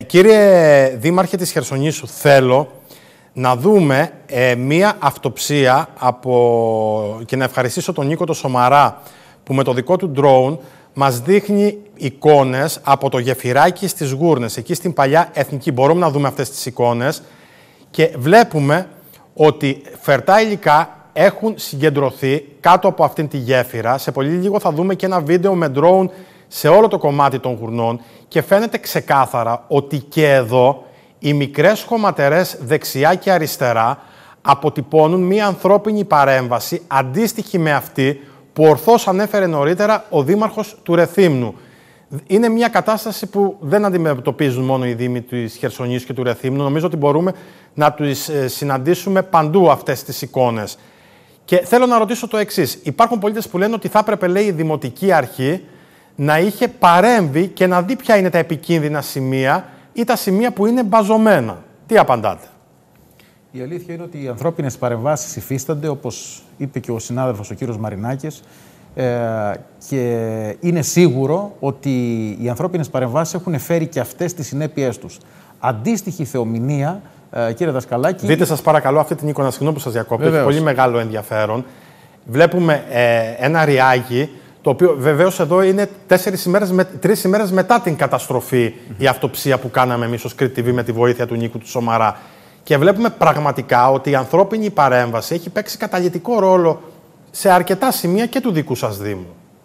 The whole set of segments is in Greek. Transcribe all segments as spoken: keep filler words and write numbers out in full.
Κύριε Δήμαρχε της Χερσονήσου, θέλω να δούμε ε, μία αυτοψία από... και να ευχαριστήσω τον Νίκο το Σομαρά που με το δικό του drone μας δείχνει εικόνες από το γεφυράκι στις Γούρνες, εκεί στην παλιά Εθνική. Μπορούμε να δούμε αυτές τις εικόνες και βλέπουμε ότι φερτά υλικά έχουν συγκεντρωθεί κάτω από αυτήν τη γέφυρα. Σε πολύ λίγο θα δούμε και ένα βίντεο με drone σε όλο το κομμάτι των Γουρνών και φαίνεται ξεκάθαρα ότι και εδώ οι μικρές χωματερές δεξιά και αριστερά αποτυπώνουν μία ανθρώπινη παρέμβαση αντίστοιχη με αυτή που ορθώς ανέφερε νωρίτερα ο Δήμαρχος του Ρεθύμνου. Είναι μια κατάσταση που δεν αντιμετωπίζουν μόνο οι Δήμοι της Χερσονήσου και του Ρεθύμνου. Νομίζω ότι μπορούμε να τους συναντήσουμε παντού αυτές τις εικόνες. Και θέλω να ρωτήσω το εξής. Υπάρχουν πολίτες που λένε ότι θα έπρεπε, λέει, η Δημοτική Αρχή να είχε παρέμβει και να δει ποια είναι τα επικίνδυνα σημεία ή τα σημεία που είναι μπαζωμένα. Τι απαντάτε? Η αλήθεια είναι ότι οι ανθρώπινες παρεμβάσεις υφίστανται, όπως είπε και ο συνάδελφος ο κύριος Μαρινάκης, ε, και είναι σίγουρο ότι οι ανθρώπινες παρεμβάσεις έχουν φέρει και αυτές τις συνέπειές τους. Αντίστοιχη θεομηνία, ε, κύριε Δασκαλάκη... Δείτε σας παρακαλώ αυτή την εικόνα, συγγνώμη που σας διακόπτω, έχει πολύ μεγάλο ενδιαφέρον. Βλέπουμε ε, ένα ριάκι, το οποίο βεβαίως εδώ είναι τέσσερις ημέρες, με, τρεις ημέρες μετά την καταστροφή, mm-hmm. η αυτοψία που κάναμε εμείς ως Κρήτη τι βι με τη βοήθεια του Νίκου του Σομαρά. Και βλέπουμε πραγματικά ότι η ανθρώπινη παρέμβαση έχει παίξει καταλυτικό ρόλο σε αρκετά σημεία και του δικού σας Δήμου.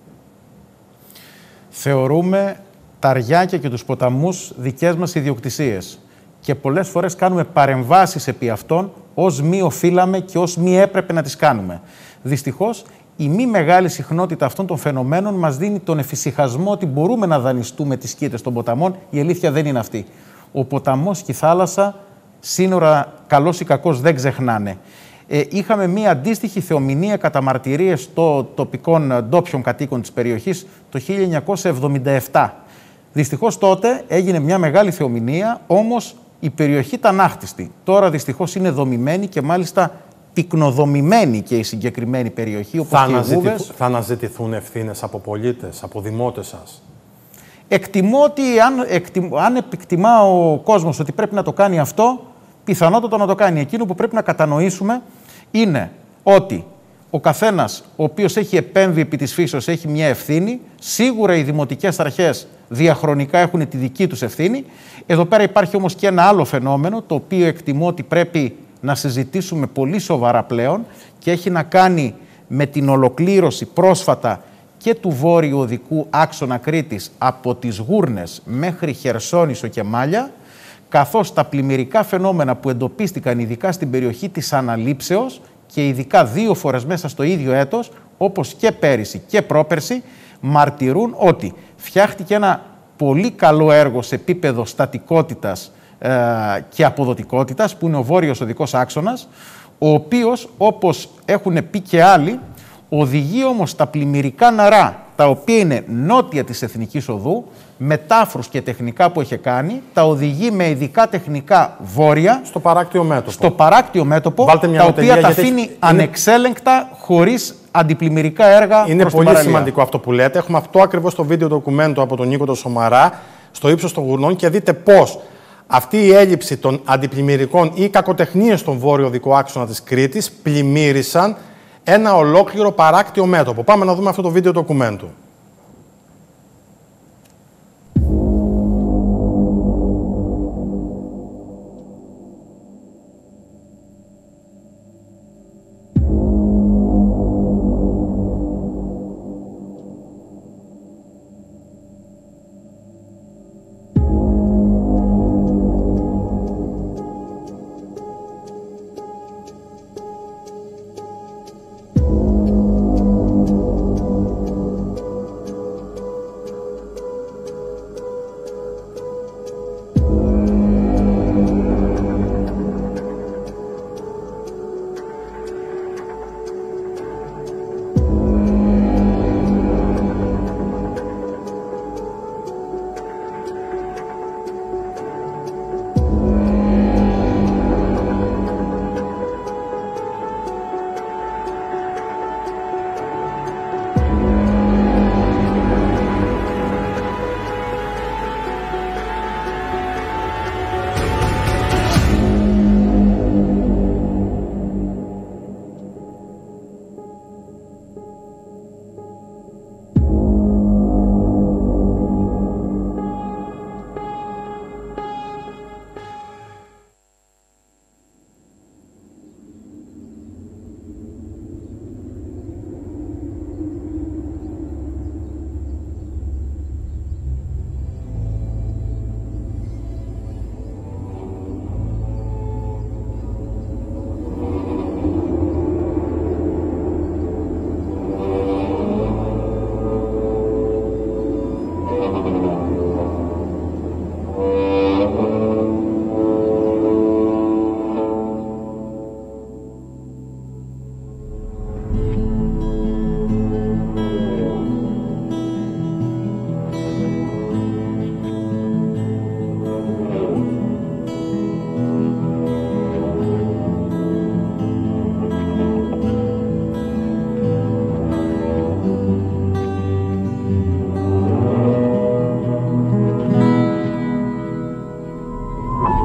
Θεωρούμε τα ριάκια και τους ποταμούς δικές μας ιδιοκτησίες και πολλές φορές κάνουμε παρεμβάσεις επί αυτών ως μη οφείλαμε και ως μη έπρεπε να τις κάνουμε. Δυστυχώς, η μη μεγάλη συχνότητα αυτών των φαινομένων μας δίνει τον εφησυχασμό ότι μπορούμε να δανειστούμε τις σκήτες των ποταμών. Η αλήθεια δεν είναι αυτή. Ο ποταμός και η θάλασσα σύνορα καλός ή κακός δεν ξεχνάνε. Ε, είχαμε μία αντίστοιχη θεομηνία κατά μαρτυρίες των τοπικών ντόπιων κατοίκων της περιοχής το χίλια εννιακόσια εβδομήντα επτά. Δυστυχώς τότε έγινε μια μεγάλη θεομηνία, όμως η περιοχή ήταν άχτιστη. Τώρα δυστυχώς είναι δομημένη και μάλιστα πυκνοδομημένη και η συγκεκριμένη περιοχή. Όπως θα, και αναζητηθ, Βούβες. θα αναζητηθούν ευθύνες από πολίτες, από δημότες σας? Εκτιμώ ότι αν, εκτιμ, αν επικτιμά ο κόσμος ότι πρέπει να το κάνει αυτό, πιθανότατα να το κάνει. Εκείνο που πρέπει να κατανοήσουμε είναι ότι ο καθένας ο οποίος έχει επέμβει επί της φύσεως έχει μια ευθύνη. Σίγουρα οι δημοτικές αρχές διαχρονικά έχουν τη δική τους ευθύνη. Εδώ πέρα υπάρχει όμως και ένα άλλο φαινόμενο, το οποίο εκτιμώ ότι πρέπει να συζητήσουμε πολύ σοβαρά πλέον και έχει να κάνει με την ολοκλήρωση πρόσφατα και του βόρειου οδικού άξονα Κρήτης από τις Γούρνες μέχρι Χερσόνησο και Μάλια, καθώς τα πλημμυρικά φαινόμενα που εντοπίστηκαν ειδικά στην περιοχή της Αναλήψεως και ειδικά δύο φορές μέσα στο ίδιο έτος, όπως και πέρυσι και πρόπερσι, μαρτυρούν ότι φτιάχτηκε ένα πολύ καλό έργο σε επίπεδο στατικότητας ε, και αποδοτικότητας, που είναι ο βόρειος οδικός άξονας, ο οποίος, όπως έχουν πει και άλλοι, οδηγεί όμως τα πλημμυρικά νερά, τα οποία είναι νότια της Εθνικής Οδού, με τάφρους και τεχνικά που έχει κάνει, τα οδηγεί με ειδικά τεχνικά βόρεια στο παράκτιο μέτωπο, στο παράκτιο μέτωπο τα οποία τα αφήνει έχει... ανεξέλεγκτα, χωρίς αντιπλημμυρικά έργα. Είναι πολύ παραλία. Σημαντικό αυτό που λέτε. Έχουμε αυτό ακριβώς το βίντεο ντοκουμέντο από τον Νίκο το Σομαρά στο ύψος των Γουρνών και δείτε πώς αυτή η έλλειψη των αντιπλημμυρικών ή κακοτεχνίες στον βόρειο οδικό άξονα της Κρήτης πλημμύρισαν ένα ολόκληρο παράκτιο μέτωπο. Πάμε να δούμε αυτό το βίντεο ντοκουμέντου.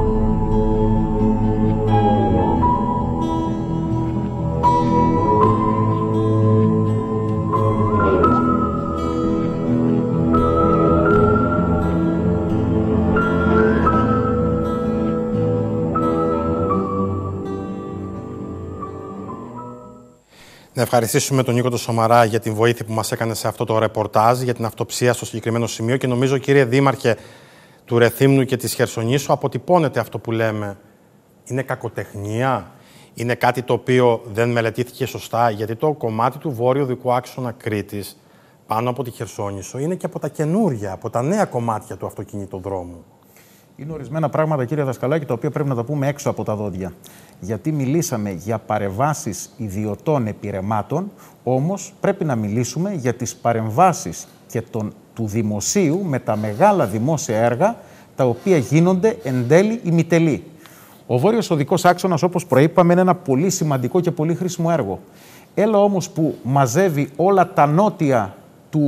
Να ευχαριστήσουμε τον Νίκο τον Σομαρά για την βοήθεια που μας έκανε σε αυτό το ρεπορτάζ, για την αυτοψία στο συγκεκριμένο σημείο. Και νομίζω, κύριε Δήμαρχε του Ρεθύμνου και της Χερσονήσου, αποτυπώνεται αυτό που λέμε. Είναι κακοτεχνία, είναι κάτι το οποίο δεν μελετήθηκε σωστά, γιατί το κομμάτι του βόρειο οδικού άξονα Κρήτης, πάνω από τη Χερσόνησο, είναι και από τα καινούρια, από τα νέα κομμάτια του αυτοκινητοδρόμου. Είναι ορισμένα πράγματα, κύριε Δασκαλάκη, τα οποία πρέπει να τα πούμε έξω από τα δόντια. Γιατί μιλήσαμε για παρεμβάσεις ιδιωτών επιρρεμάτων, όμως πρέπει να μιλήσουμε για τις παρεμβάσεις και τον, του δημοσίου με τα μεγάλα δημόσια έργα, τα οποία γίνονται εν τέλει ημιτελή. Ο Βόρειος Οδικός Άξονας, όπως προείπαμε, είναι ένα πολύ σημαντικό και πολύ χρήσιμο έργο. Έλα όμως που μαζεύει όλα τα νότια του,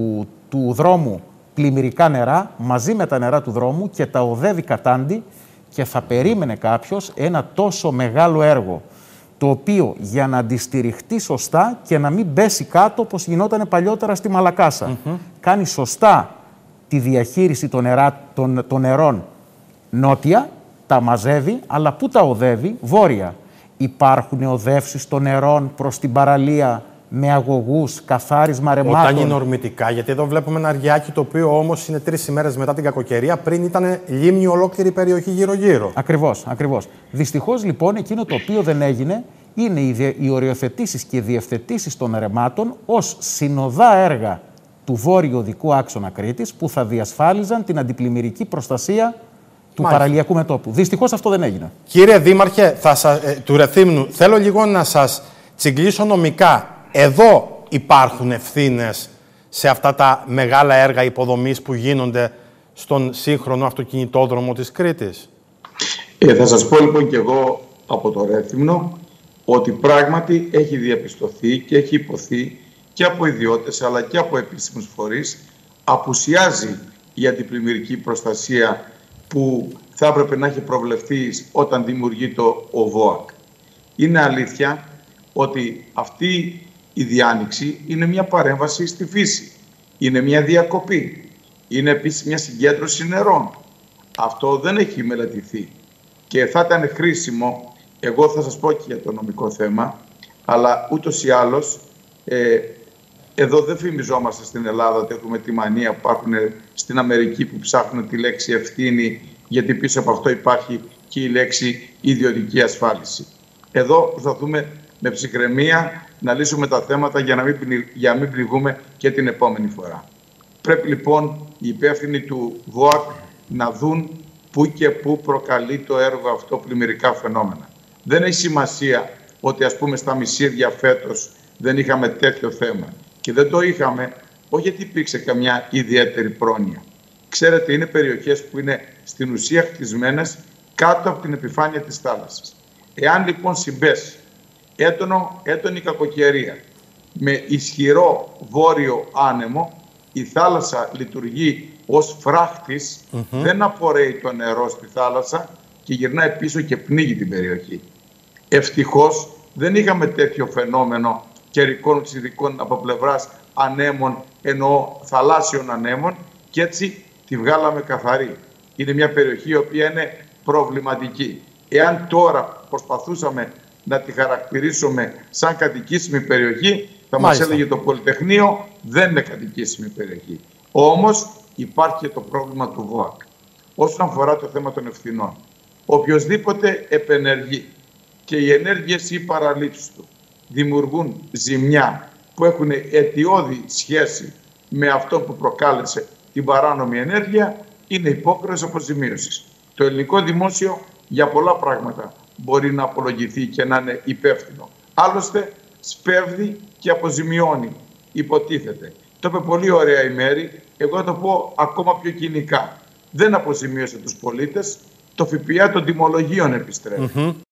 του δρόμου πλημμυρικά νερά μαζί με τα νερά του δρόμου και τα οδεύει κατάντι, και θα περίμενε κάποιος ένα τόσο μεγάλο έργο, το οποίο για να αντιστηριχτεί σωστά και να μην πέσει κάτω όπως γινόταν παλιότερα στη Μαλακάσα. Mm-hmm. Κάνει σωστά τη διαχείριση των, νερά, των, των νερών νότια, τα μαζεύει, αλλά πού τα οδεύει? Βόρεια. Υπάρχουν οδεύσεις των νερών προς την παραλία με αγωγούς, καθάρισμα ρεμάτων. Όταν είναι ορμητικά, γιατί εδώ βλέπουμε ένα αργιάκι το οποίο όμως είναι τρεις ημέρες μετά την κακοκαιρία, πριν ήταν λίμνη ολόκληρη περιοχή γύρω-γύρω. Ακριβώς, ακριβώς. Δυστυχώς λοιπόν εκείνο το οποίο δεν έγινε είναι οι, οι οριοθετήσεις και οι διευθετήσεις των ρεμάτων ως συνοδά έργα του Βόρειου Οδικού Άξονα Κρήτης, που θα διασφάλιζαν την αντιπλημμυρική προστασία του Μάλιστα. παραλιακού μετώπου. Δυστυχώς αυτό δεν έγινε. Κύριε Δήμαρχε θα σας, ε, του Ρεθύμνου, θέλω λίγο να σας τσιγκλίσω νομικά. Εδώ υπάρχουν ευθύνες σε αυτά τα μεγάλα έργα υποδομής που γίνονται στον σύγχρονο αυτοκινητόδρομο της Κρήτης. Ε, θα σας πω λοιπόν και εγώ από το Ρέθυμνο ότι πράγματι έχει διαπιστωθεί και έχει υποθεί και από ιδιώτες αλλά και από επίσημους φορείς, απουσιάζει η αντιπλημμυρική προστασία που θα έπρεπε να έχει προβλεφθεί όταν δημιουργείται ο ΒΟΑΚ. Είναι αλήθεια ότι αυτή η διάνοιξη είναι μια παρέμβαση στη φύση. Είναι μια διακοπή. Είναι επίσης μια συγκέντρωση νερών. Αυτό δεν έχει μελετηθεί. Και θα ήταν χρήσιμο, εγώ θα σας πω και για το νομικό θέμα, αλλά ούτως ή άλλως, ε, εδώ δεν φημιζόμαστε στην Ελλάδα ότι έχουμε τη μανία που υπάρχουν στην Αμερική που ψάχνουν τη λέξη ευθύνη, γιατί πίσω από αυτό υπάρχει και η λέξη ιδιωτική ασφάλιση. Εδώ προσπαθούμε με ψυχραιμία να λύσουμε τα θέματα για να μην, για να μην πληγούμε και την επόμενη φορά. Πρέπει λοιπόν οι υπεύθυνοι του ΒΟΑΚ να δουν πού και πού προκαλεί το έργο αυτό πλημμυρικά φαινόμενα. Δεν έχει σημασία ότι ας πούμε στα Μισίδια φέτος δεν είχαμε τέτοιο θέμα. Και δεν το είχαμε όχι γιατί υπήρξε καμιά ιδιαίτερη πρόνοια. Ξέρετε, είναι περιοχές που είναι στην ουσία χτισμένες κάτω από την επιφάνεια της θάλασσας. Εάν λοιπόν συμπέσει έντονο, έντονη κακοκαιρία με ισχυρό βόρειο άνεμο, η θάλασσα λειτουργεί ως φράχτης, mm-hmm. δεν απορρέει το νερό στη θάλασσα και γυρνάει πίσω και πνίγει την περιοχή. Ευτυχώς δεν είχαμε τέτοιο φαινόμενο καιρικών συνθηκών από πλευράς ανέμων, εννοώ θαλάσσιων ανέμων, και έτσι τη βγάλαμε καθαρή. Είναι μια περιοχή η οποία είναι προβληματική. Εάν τώρα προσπαθούσαμε να τη χαρακτηρίσουμε σαν κατοικήσιμη περιοχή, θα Μάλιστα. μας έλεγε το Πολυτεχνείο δεν είναι κατοικήσιμη περιοχή. Όμως υπάρχει και το πρόβλημα του ΒΟΑΚ. Όσον αφορά το θέμα των ευθυνών, οποιοσδήποτε επενεργεί και οι ενέργειες ή οι παραλήψεις του δημιουργούν ζημιά που έχουν αιτιώδη σχέση με αυτό που προκάλεσε την παράνομη ενέργεια, είναι υπόκριτος αποζημίωσης. Το ελληνικό δημόσιο για πολλά πράγματα μπορεί να απολογηθεί και να είναι υπεύθυνο. Άλλωστε, σπέβδει και αποζημιώνει, υποτίθεται. Το είπε πολύ ωραία η Μέρη, εγώ θα το πω ακόμα πιο κοινικά. Δεν αποζημίωσε τους πολίτες, το ΦΠΑ των τιμολογίων επιστρέφει. Mm-hmm.